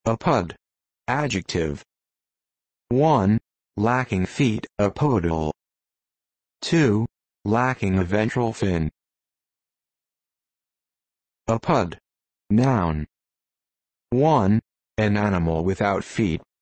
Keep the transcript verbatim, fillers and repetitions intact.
Apud. Adjective. one. Lacking feet, apodal. two. Lacking a ventral fin. Apud. Noun. one. An animal without feet.